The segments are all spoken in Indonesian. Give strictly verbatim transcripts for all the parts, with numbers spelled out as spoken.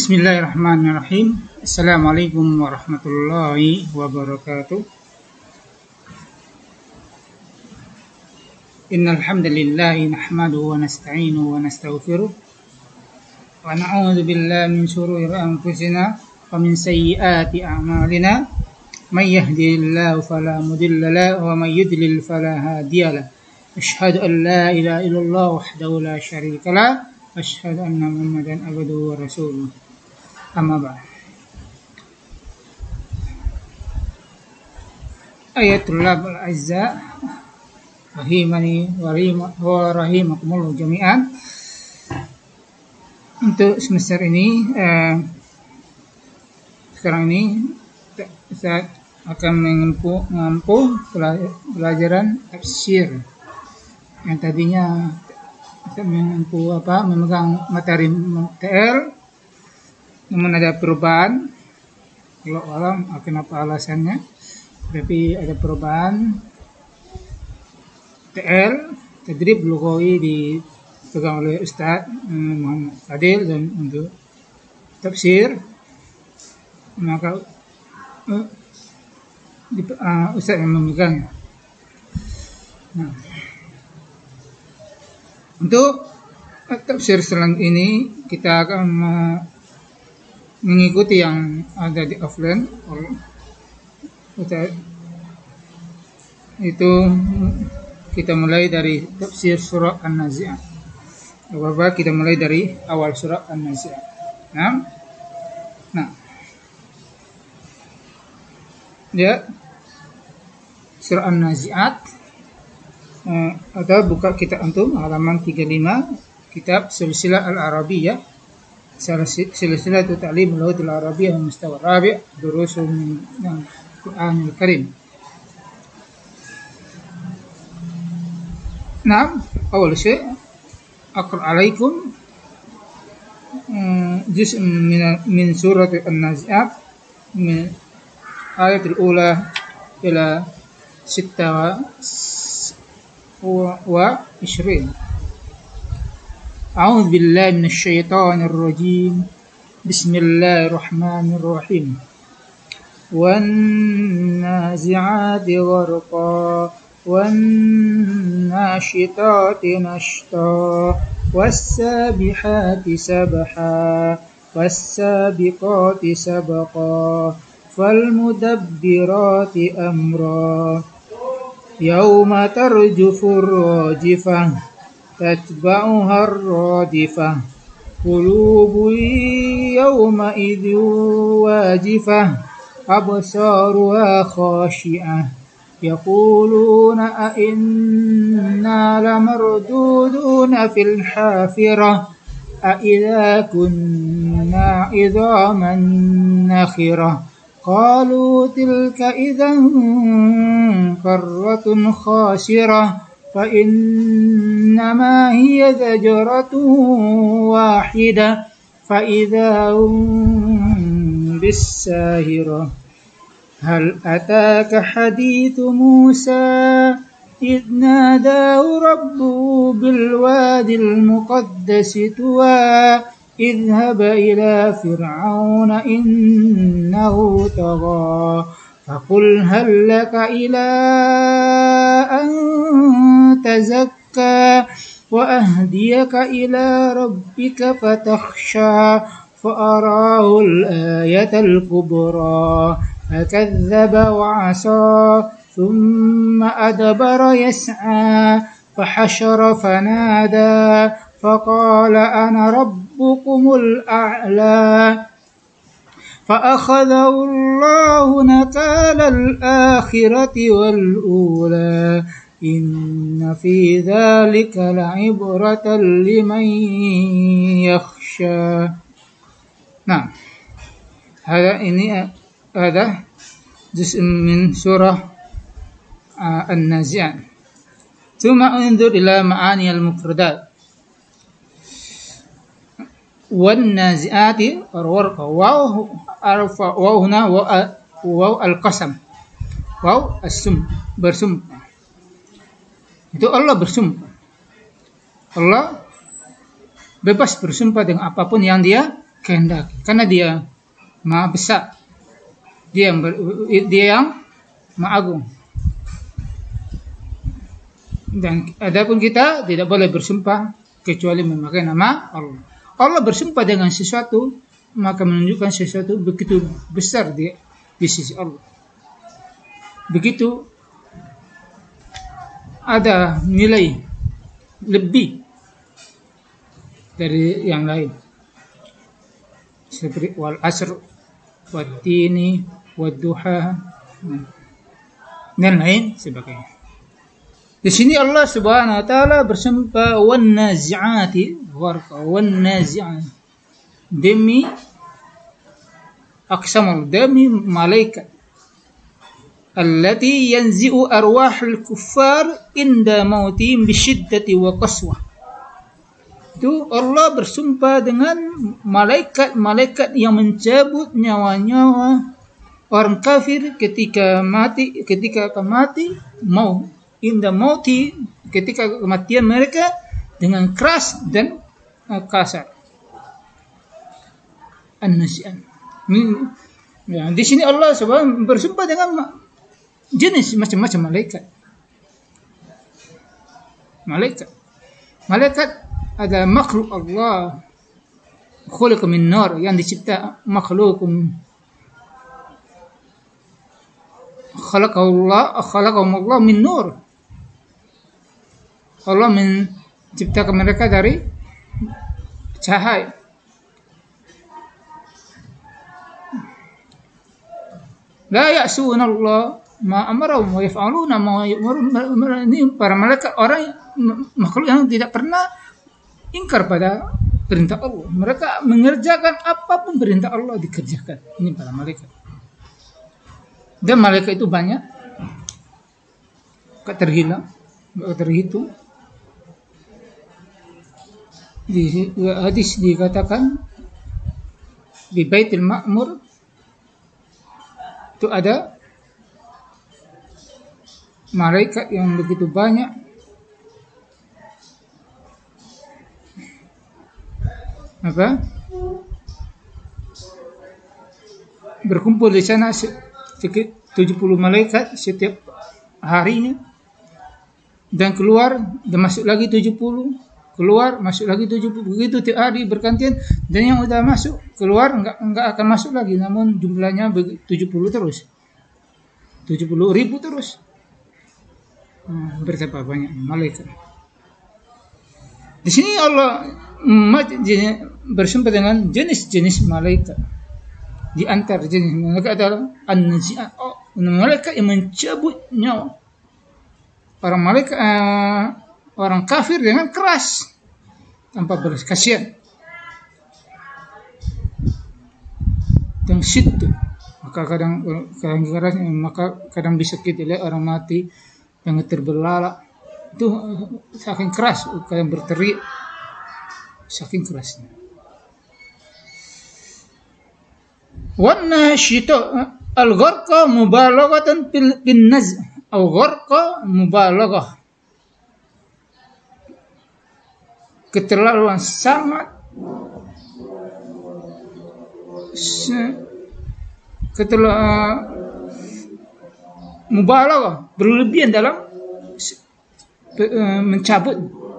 Bismillahirrahmanirrahim. Assalamualaikum warahmatullahi wabarakatuh. Innal hamdalillah nahmaduhu wa nasta'inuhu wa nastaghfiruh wa na'udzu billahi min shururi anfusina wa min sayyiati a'malina. May yahdihillahu fala mudilla lahu wa may yudlil fala hadiya lahu. Asyhadu an la ilaha illallah wahdahu la syarika lahu wa asyhadu anna Muhammadan abduhu wa rasuluh. Amma ba'd. Ayatullah al-azza rahimani wa rahimakumullah jami'an. Untuk semester ini eh, sekarang ini saya akan mengempu, mengempu pelajaran tafsir yang tadinya saya mengempu apa memegang materi T L, namun ada perubahan. Kalau alam kenapa alasannya, tapi ada perubahan. T L tadrib lughawi dipegang oleh Ustaz Muhammad Fadil, dan untuk tafsir maka uh, di, uh, Ustaz yang memegangnya. Nah, untuk tafsir selanjutnya ini kita akan uh, mengikuti yang ada di offline. Itu kita mulai dari tafsir surah An-Nazi'at. Bapak kita mulai dari awal surah An-Nazi'at. Nah, nah, ya surah An-Nazi'at eh, atau buka kitab antum halaman tiga puluh lima, kitab Silsilah Al-Arabiyyah, Silsilah Ta'lim Al-Lughatil Arabiyyah Mustawa Rabi' Durusun min Al-Qur'anil Karim. Nah, awal syai' aqra' alaikum juz' min min surat An-Nazi'at min ayat al-ula ila sitta wa ishrin. A'udzu billahi minasy syaithanir rajim. Bismillahirrahmanirrahim. Wan nazi'ati gharqa wan nashitati nashta was-sabihati sabha was-sabiqati sabqa falmudabbirati amra yauma tarjufur rajifah tatba'uha ar-radifah qulubun yawma idzin wajifah absaruha khashi'ah yaquluna a inna lamarduduna fil hafirah a idza kunna idhaman nakhirah qalu tilka idzan karratun khasirah fa innama hiya zajratun wahidah fa idza hum bis-sahirah. Hal ataka hadithu Musa idh nadahu rabbuhu bil wadil muqaddasi tuwa idhhab ila fir'auna innahu tagha faqul hal laka ila an tazakka wa ahdiyaka ila rabbika fatakhsha fa arahu al-ayata al-kubra fakadzdzaba wa 'asa thumma adbara yas'a fahashara fanada faqala ana rabbukumul a'la فأخذه الله نكال الآخرة والأولى إن في ذلك لعبرة لمن يخشى. Nah, ada ini ada juz' min surah uh, An-Nazi'at. Tsumma unzur ila ma'ani al-mufradat. Wan nazi'ati warqa waw arfa waw huna waw al-qasam, waw as-sum, bersumpah. Itu Allah bersumpah. Allah bebas bersumpah dengan apapun yang dia kehendaki, karena dia Maha besar, dia yang ber, dia yang Maha agung. Dan adapun kita tidak boleh bersumpah kecuali memakai nama Allah. Allah bersumpah dengan sesuatu, maka menunjukkan sesuatu begitu besar di, di sisi Allah. Begitu ada nilai lebih dari yang lain. Seperti wal asr, wad tini, wad duha, dan lain sebagainya. Di sini Allah Subhanahu wa taala bersumpah wan nazi'ati gharqa, wan nazi'ati, demi aqsamul, demi malaikat allati yanzi'u arwahul kuffar inda mautihim bisyiddati wa qaswah. Itu Allah bersumpah dengan malaikat-malaikat yang mencabut nyawa-nyawa orang kafir ketika mati, ketika akan mati, mau inda mauti, ketika kematian mereka, dengan keras dan uh, kasar. An-nasi'an. Ya, di sini Allah subhanahu bersumpah dengan jenis macam-macam malaikat. Malaikat. Malaikat ada makhluk Allah. Khuliqa min nar, yang dicipta makhlukum. Khalaqahullah, khalaqahumullah min nur. Allah menciptakan mereka dari cahaya. La ya'suna Allah ma amarahum wa yaf'aluna ma yu'marun. Ini para malaikat, orang makhluk yang tidak pernah ingkar pada perintah Allah. Mereka mengerjakan apapun perintah Allah dikerjakan. Ini para malaikat. Dan malaikat itu banyak, gak terhilang, gak terhitung. Di hadis dikatakan di Baitul Ma'mur itu ada malaikat yang begitu banyak, apa berkumpul di sana sedikit tujuh puluh malaikat setiap harinya, dan keluar dan masuk lagi tujuh puluh, keluar masuk lagi tujuh puluh, begitu tiap hari bergantian. Dan yang udah masuk keluar enggak enggak akan masuk lagi, namun jumlahnya tujuh puluh terus, tujuh puluh ribu terus. Hmm, betapa banyak malaikat. Di sini Allah bersumpah dengan jenis-jenis malaikat. Di antara jenis malaikat adalah an-nazi'at, oh, malaikat yang mencabut nyawa. Para malaikat uh, orang kafir dengan keras tanpa belas kasihan. Dan situ maka kadang kadang keras, maka kadang bisa kita lihat orang mati yang terbelalak itu saking keras, kadang berteriak saking kerasnya. Wan nashita al-gharqa mubalaghatan bin naz' atau gharqa mubalaghah, keterlaluan sangat, keterlaluan mubalaghah, berlebihan dalam mencabut.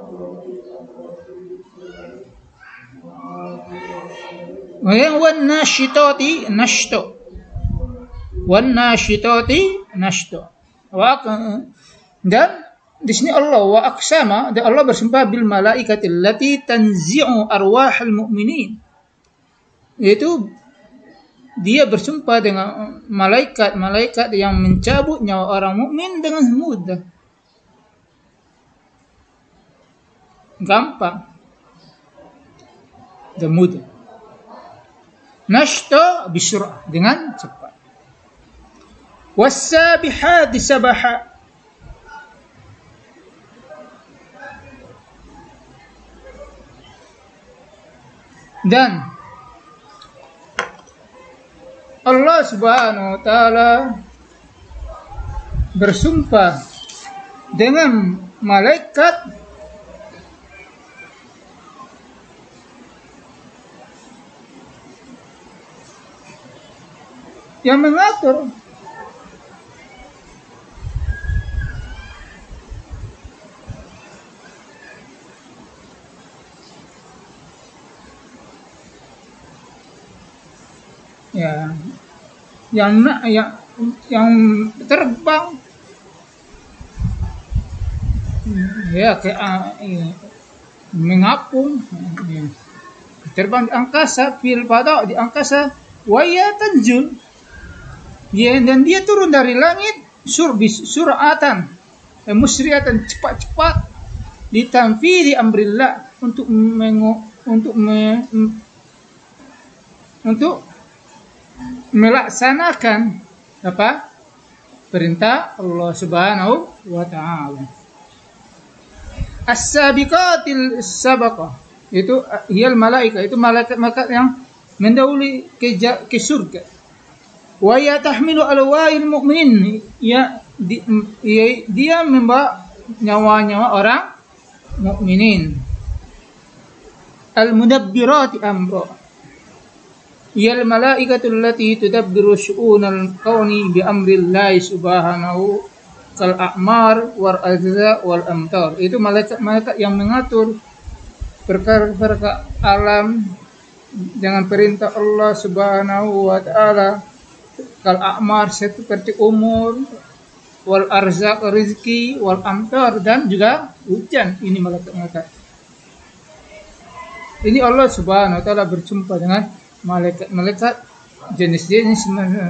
Wan nashitati nashto, wan nashitati nashto. Dan di sini Allah wa aqsama, dan Allah bersumpah bil malaikati allati tanzi'u arwahal mu'minin, yaitu dia bersumpah dengan malaikat-malaikat yang mencabut nyawa orang mukmin dengan mudah, gampang dan mudah. Nashta bisyur'ah, dengan cepat. Was-sabihati sabaha, dan Allah Subhanahu wa taala bersumpah dengan malaikat yang mengatur. Ya, yang yang yang terbang, ya kayak uh, ya, mengapung, ya. Terbang di angkasa, fil fada di angkasa, waya tanjul, ya, dan dia turun dari langit surbis suratan, eh, musriatan, cepat-cepat, ditanfiri amrillah, untuk mengu, untuk me, untuk melaksanakan apa perintah Allah Subhanahu wa taala. As-sabiqatil sabaqah, itu hiyal malaika, itu malaikat-malaikat yang mendahului ke, ke surga. Wa yatahmilu alwa'il mu'minin, ya, di, ya dia membawa nyawa-nyawa orang mukminin. Al-mudabbirati amra, yal malaikatul lati tudabbiru syu'unal kauni bi amrillahi subhanahu kal a'mar wal ajza wal amtar. Itu malaikat-malaikat yang mengatur perkara-perkara alam dengan perintah Allah Subhanahu wa taala. Kal a'mar seperti umur, wal arzaq rezeki, wal amtar dan juga hujan. Ini malaikat-malaikat. Ini Allah Subhanahu wa taala berjumpa dengan malaikat-malaikat jenis-jenis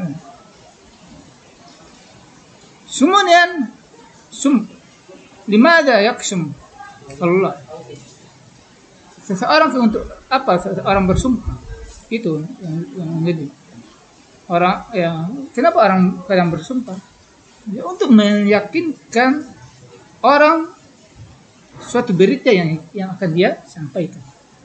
sumanian sum limada yaksum Allah. Seseorang untuk apa seseorang bersumpah? Itu yang, yang jadi orang ya, kenapa orang kadang bersumpah? Ya, untuk meyakinkan orang suatu berita yang yang akan dia sampaikan.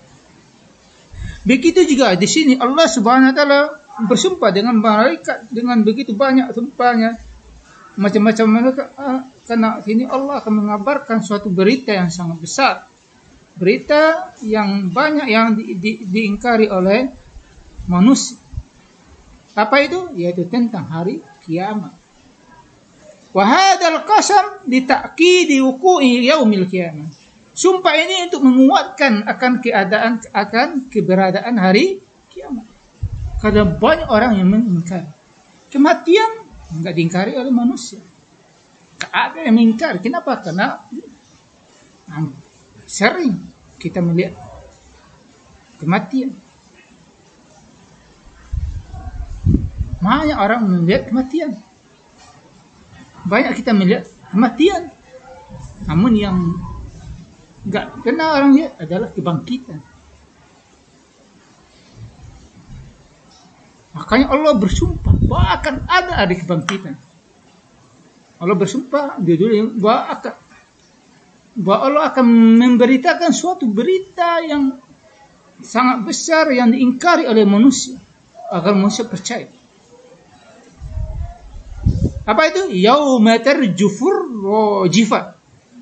Begitu juga di sini Allah Subhanahu wa taala bersumpah dengan malaikat dengan begitu banyak sumpahnya, macam-macam mereka, karena sini Allah akan mengabarkan suatu berita yang sangat besar, berita yang banyak yang di, di, diingkari oleh manusia. Apa itu? Yaitu tentang hari kiamat. Wa hadzal qasam li ta'kidi wuqu'i yaumil qiyamah. Sumpah ini untuk menguatkan akan keadaan akan keberadaan hari kiamat. Karena banyak orang yang mengingkari kematian, enggak diingkari oleh manusia. Tak ada yang mengingkari. Kenapa? Karena sering kita melihat kematian. Banyak orang melihat kematian. Banyak kita melihat kematian. Namun yang enggak kena orang lihat adalah kebangkitan. Makanya Allah bersumpah bahwa akan ada ada kebangkitan. Allah bersumpah di dunia bahwa akan bahwa Allah akan memberitakan suatu berita yang sangat besar yang diingkari oleh manusia agar manusia percaya. Apa itu? Yauma tarjufur rajifah.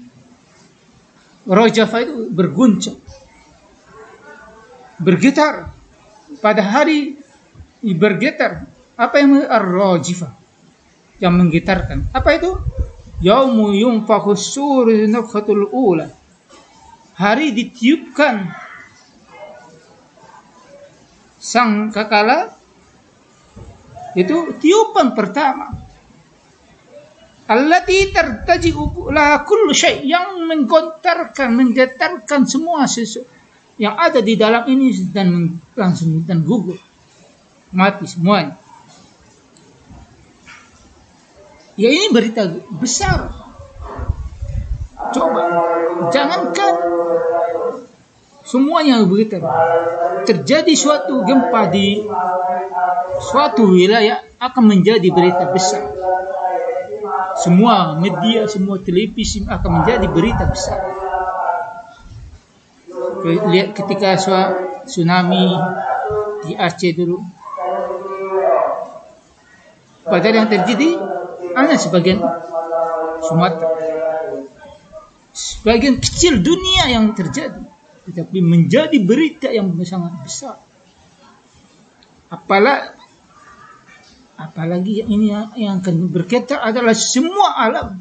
Rajafah itu berguncang, bergetar. Pada hari bergetar. Apa yang ar-rajifah? Yang menggetarkan. Apa itu? Yaumu yunfakhu sur nafkhatul ula. Hari ditiupkan sang kakala, itu tiupan pertama. Allati tartaji'u la kullu syai', yang menggontarkan, menggetarkan semua sesuatu yang ada di dalam ini dan langsung dan gugur, mati semuanya. Ya ini berita besar. Coba, jangankan semuanya begitu. Terjadi suatu gempa di suatu wilayah akan menjadi berita besar. Semua media, semua televisi akan menjadi berita besar. Lihat ketika tsunami di Aceh dulu. Padahal yang terjadi hanya sebagian Sumatera. Sebagian kecil dunia yang terjadi. Tetapi menjadi berita yang sangat besar. Apalagi Apalagi yang ini yang, yang akan bergetar adalah semua alam.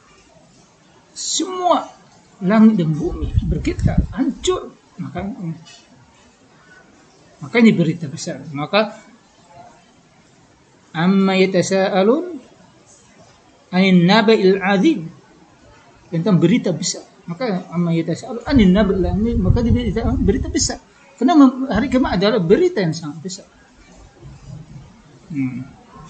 Semua langit dan bumi bergetar, hancur. Maka, maka ini berita besar. Maka amma yatasaalun anin naba'il azim, tentang berita besar. Maka amma yatasaalun anin naba'il azim, maka berita, berita besar. Karena hari kiamat adalah berita yang sangat besar. Hmm.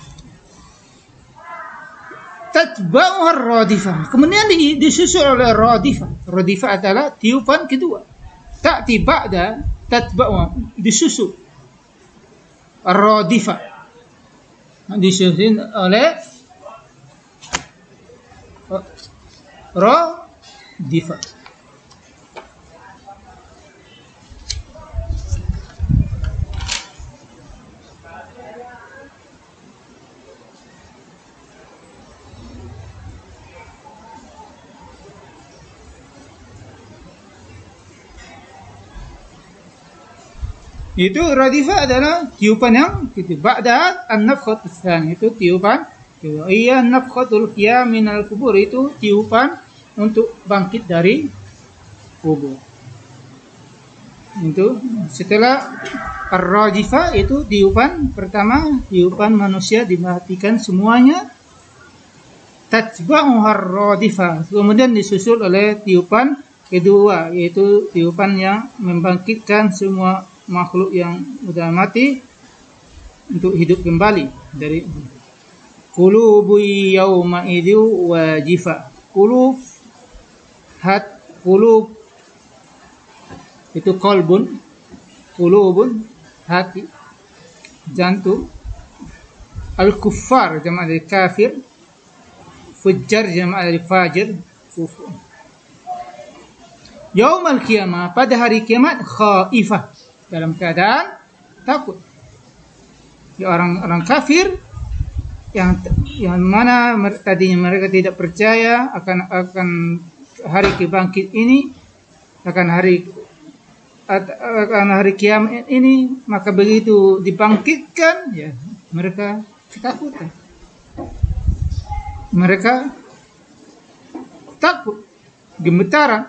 Tatba'uha radifah. Kemudian disusul oleh radifah. Radifah adalah tiupan kedua. Ta'ti ba'da tatba'uha, disusul. Radifah disusul oleh radifah. Itu radifah adalah tiupan yang itu. Ba'da an-nafkhatul tsani, itu tiupan. Iya, nafkhatul qiyam minal kubur, itu tiupan untuk bangkit dari kubur. Itu setelah ar-radifah, itu tiupan pertama, tiupan manusia dimatikan semuanya. Tatba'uha ar-radifah, kemudian disusul oleh tiupan kedua, yaitu tiupan yang membangkitkan semua makhluk yang sudah mati untuk hidup kembali dari qulubu yauma idzu wajifa. Qulub, hat, qulub itu qalbun, qulubun hati, jantung. Al-kuffar jama' dari kafir, fujjar jama' dari fajir, kufur. Yaumal qiyamah, pada hari kiamat, khaifah, dalam keadaan takut. Ya, orang-orang kafir yang yang mana tadinya mereka tidak percaya akan akan hari kebangkit ini, akan hari akan hari kiamat ini, maka begitu dibangkitkan, ya mereka ketakutan. Mereka takut, gemetaran.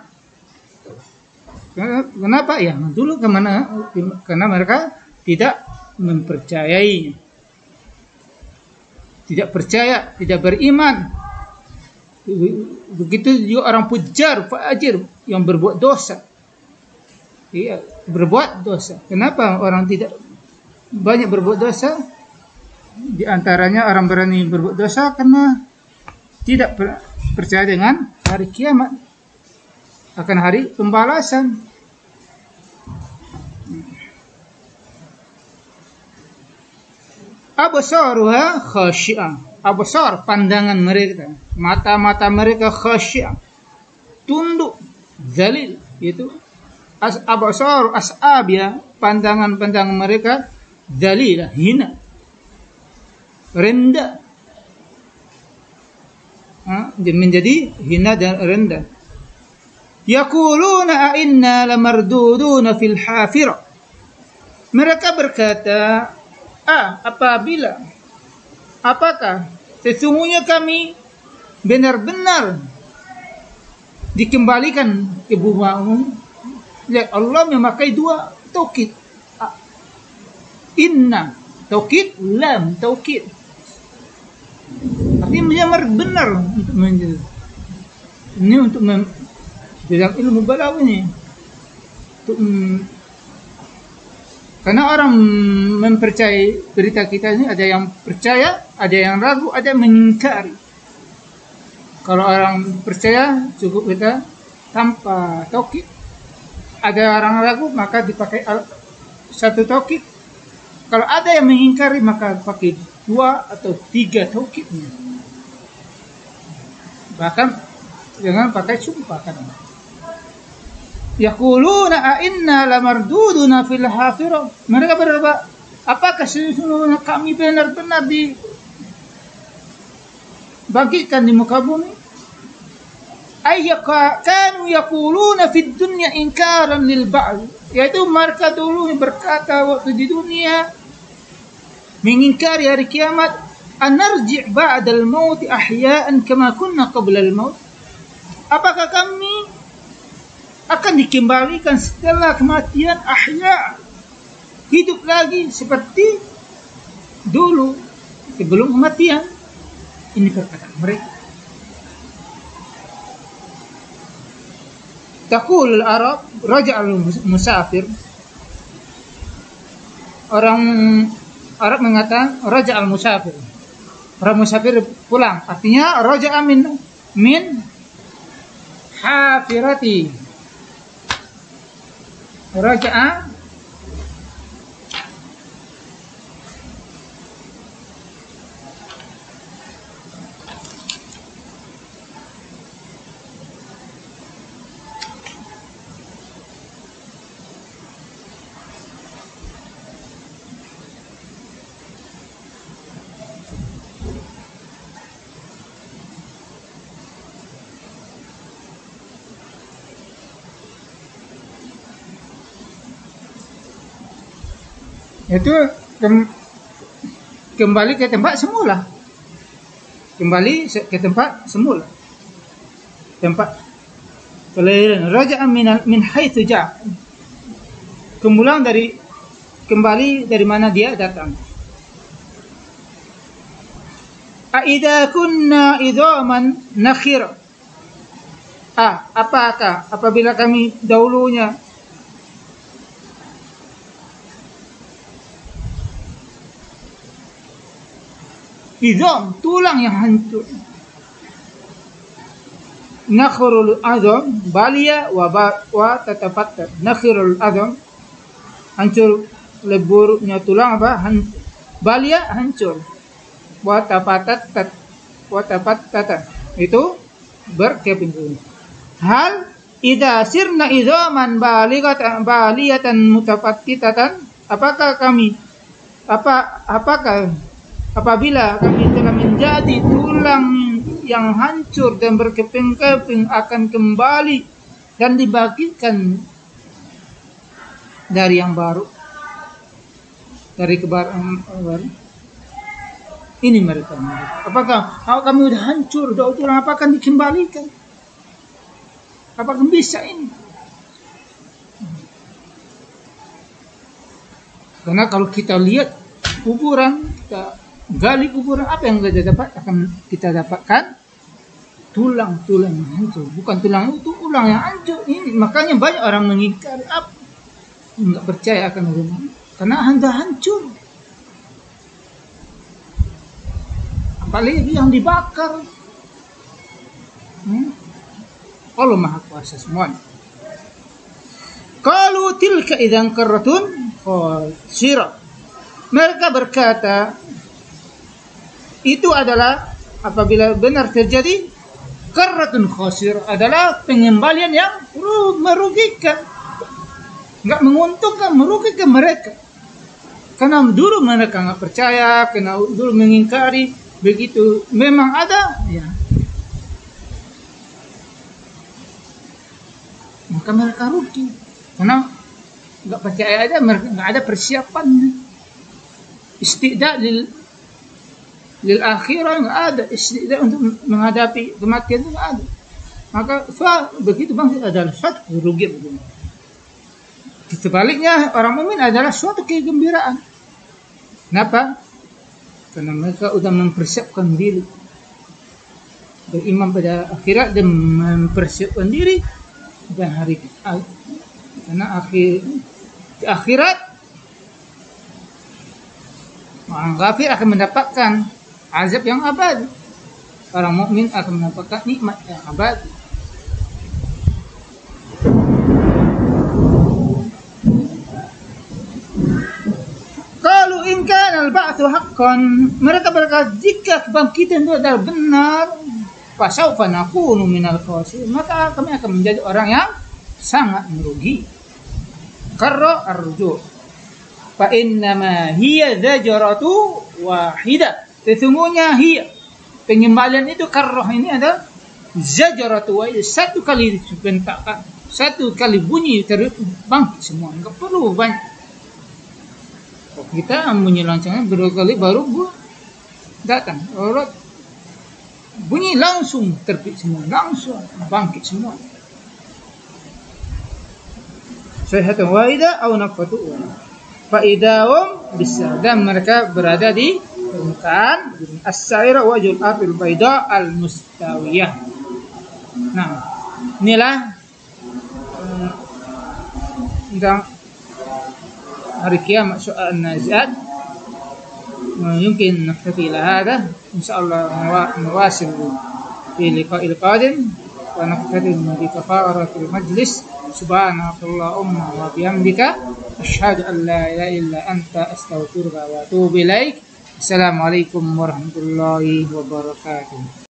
Kenapa? Ya dulu kemana? Karena mereka tidak mempercayai, tidak percaya, tidak beriman. Begitu juga orang pujar, fajir yang berbuat dosa. Iya, berbuat dosa. Kenapa orang tidak banyak berbuat dosa? Di antaranya orang berani berbuat dosa karena tidak percaya dengan hari kiamat, akan hari pembalasan. Absaruha khasyi'ah. Absar, pandangan mereka, mata-mata mereka khasyi'ah, tunduk, zalil. Itu as absar as'abia, pandangan-pandangan mereka zalil, hina, rendah. Ha, menjadi hina dan rendah. Yaquluna a inna lamarduduna fil hafirah. Mereka berkata, ah, apabila, apakah sesungguhnya kami benar-benar dikembalikan ke bumi? Lihat, Allah memakai dua taukid. Inna taukid, lam taukid. Artinya benar untuk menjadi. Ini untuk mem dalam ilmu balaghah ini. Untuk, mm, karena orang mempercayai berita kita ini, ada yang percaya, ada yang ragu, ada yang mengingkari. Kalau orang percaya cukup kita tanpa taukid. Ada orang ragu maka dipakai satu taukid. Kalau ada yang mengingkari maka pakai dua atau tiga taukidnya. Bahkan jangan pakai sumpah kan. Yaquluna a inna lamarduduna fil hafirah. Mereka berkata, apakah sesungguhnya kami benar-benar dibangkitkan di muka bumi? Ayyaka kanu yaquluna fid dunya inkaran lil ba'd. Yaitu mereka dulu berkata waktu di dunia mengingkari hari kiamat anarji' ba'dal maut ahya'an kama kunna qabla al-maut? Apakah kami akan dikembalikan setelah kematian, ahya, hidup lagi seperti dulu sebelum kematian? Ini perkataan mereka. Taqul al-Arab raja' al-musafir. Orang Arab mengatakan raja' al-musafir. Orang musafir pulang. Artinya raja'a min min hafirati. Raja'a itu kem, kembali ke tempat semula, kembali ke tempat semula, tempat kelahiran. Raja'a min min haitsu ja'a, kemulang dari kembali dari mana dia datang. Aida kunna idhaman nakhir. Ah, apakah apabila kami dahulunya idham, tulang yang hancur. Nakhirul adham balia wa wa tatafattat. Nakhirul adham hancur, leburnya tulang apa? Han, balia hancur. Wa tafattat wa tafattat itu berkeping. Hal idza sirna idhaman baligatan baliyatan mutafattitatan, apakah kami apa apakah apabila kami telah menjadi tulang yang hancur dan berkeping-keping akan kembali dan dibagikan dari yang baru, dari kebaran baru. Ini mereka. Apakah kalau kami sudah hancur, sudah tulang, apakah dikembalikan? Apakah bisa ini? Karena kalau kita lihat kuburan, kita gali kuburan, apa yang kita dapat? Akan kita dapatkan tulang-tulang yang hancur, bukan tulang itu, tulang yang hancur. Ini makanya banyak orang mengingkari, apa, nggak percaya akan rumah karena anda hancur. Apalagi yang dibakar. Hmm? Allah Maha Kuasa semuanya. Qalu tilka idzan qarratun khasirah. Mereka berkata, itu adalah apabila benar terjadi, qarratun khasir, adalah pengembalian yang merugikan, nggak menguntungkan, merugikan mereka. Karena dulu mereka nggak percaya, karena dulu mengingkari, begitu memang ada, ya maka mereka rugi, karena nggak percaya aja, mereka nggak ada persiapan, istidak lil lil akhirah nggak ada, istidak untuk menghadapi kematian itu nggak ada. Maka fa, begitu bang adalah suatu kerugian. Sebaliknya orang mukmin adalah suatu kegembiraan. Kenapa? Karena mereka sudah mempersiapkan diri, beriman pada akhirat dan mempersiapkan diri dan hari kiamat. Karena akhir di akhirat orang kafir akan mendapatkan azab yang abadi, orang mukmin akan mendapatkan nikmat yang abadi. Kalau in kana al-ba'tsu haqqan, mereka berkata jika kebangkitan itu adalah benar, fasaufa nakunu minal khasirin, maka kami akan menjadi orang yang sangat merugi. Karra ar-ruju' fa innama hiya zajaratu wahidah, sesungguhnya hiya, pengembalian itu, karrah ini adalah zajaratu wahidah, satu kali dibentakkan, satu kali bunyi terbangkit semua, enggak perlu banyak. Kita bunyi loncengnya berkali baru bu datang, aurat bunyi langsung terbit semua, langsung bangkit semua. Sayhatan wahida aw nafatu fa idahum bisa, dan mereka berada di permukaan as-saira wajul afil baida al-mustawiyah. Nah, inilah um, tentang hari kiamat soal naziat. Mungkin naktafi ila hada, insyaallah nawasil fi liqa'il qadim wa naktafi bi kafaratil majlis. Subhanakallahumma wa bihamdika asyhadu an la ilaha illa anta astaghfiruka wa atubu ilaik. Assalamualaikum warahmatullahi wabarakatuh.